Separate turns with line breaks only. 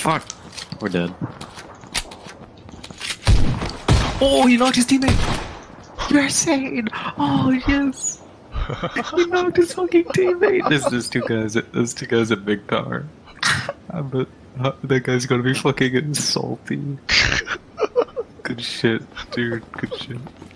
Fuck. We're dead. Oh, he knocked his teammate! You're insane! Oh, yes! He knocked his fucking teammate! There's two guys at big car. But that guy's gonna be fucking salty. Good shit, dude. Good shit.